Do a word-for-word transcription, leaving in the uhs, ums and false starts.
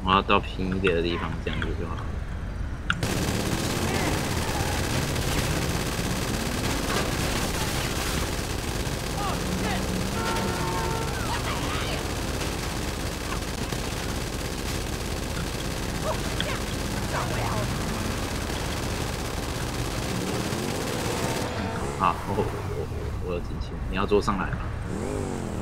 我要到平一点的地方，这样子就好了。好，我我我我有进去，你要坐上来吗？